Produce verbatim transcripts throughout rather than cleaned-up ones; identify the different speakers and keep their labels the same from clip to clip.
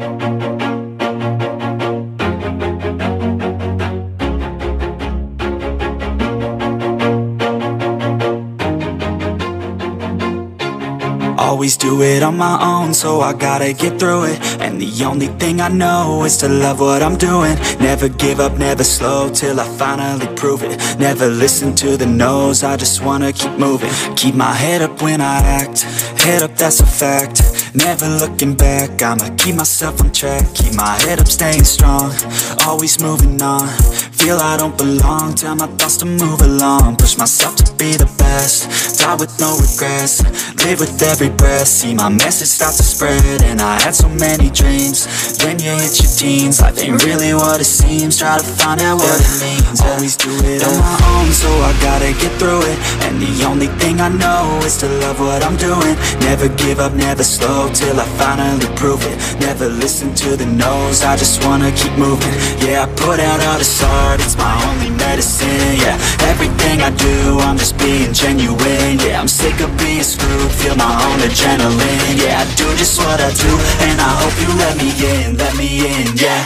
Speaker 1: Always do it on my own, so I gotta get through it. And the only thing I know is to love what I'm doing. Never give up, never slow, till I finally prove it. Never listen to the no's, I just wanna keep moving. Keep my head up when I act, head up, that's a fact. Never looking back, I'ma keep myself on track. Keep my head up, staying strong, always moving on. Feel I don't belong, tell my thoughts to move along. Push myself to be the best, die with no regrets. Live with every breath, see my message start to spread. And I had so many dreams, then you hit your teens. Life ain't really what it seems, try to find out what it means. Always do it on my own, so I gotta get through it. And the only thing I know is to love what I'm doing. Never give up, never slow, till I finally prove it. Never listen to the no's, I just wanna keep moving. Yeah, I put out all this art, it's my only medicine. Yeah, everything I do, I'm just being genuine. Yeah, I'm sick of being screwed, feel my own adrenaline. Yeah, I do just what I do, and I hope you let me in, let me in, yeah.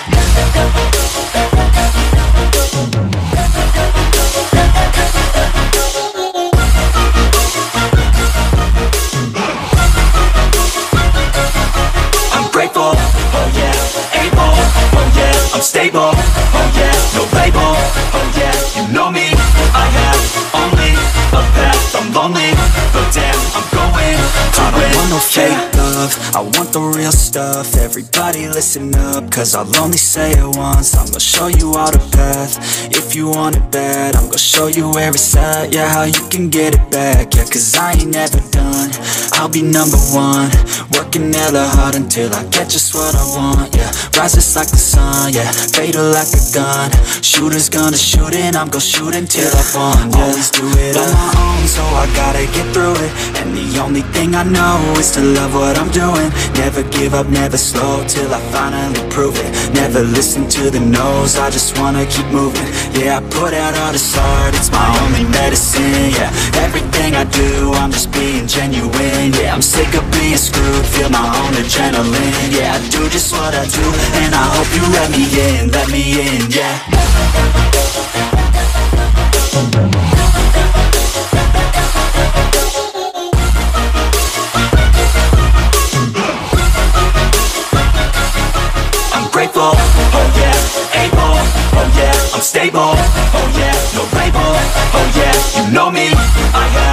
Speaker 1: I'm grateful, oh yeah, able, oh yeah, I'm stable, oh yeah, no label, oh yeah, you know me, I have only a path, I'm lonely, but damn, I'm going to I don't win. Want no fake love, I want the real stuff. Everybody listen up, cause I'll only say it once. I'm gonna show you all the path, if you want it bad. I'm gonna show you where it's at, yeah, how you can get it back. Yeah, cause I ain't never done, I'll be number one. Working hella hard until I get just what I want, yeah. Rises like the sun, yeah, fatal like a gun. Shooters gonna shoot and I'm gonna shoot until I won, yeah. Always do it on my own, so I gotta get through it. And the only thing I know is to love what I'm doing. Never give up, never slow, till I finally prove it. Never listen to the no's, I just wanna keep moving. Yeah, I put out all this art, it's my only medicine. Yeah, everything I do, I'm just being genuine. Yeah, I'm sick of being screwed, feel my own adrenaline. Yeah, I do just what I do, and I hope you let me in, let me in, yeah. I'm grateful, oh yeah, able, oh yeah, I'm stable, oh yeah, no label, oh yeah, you know me, I have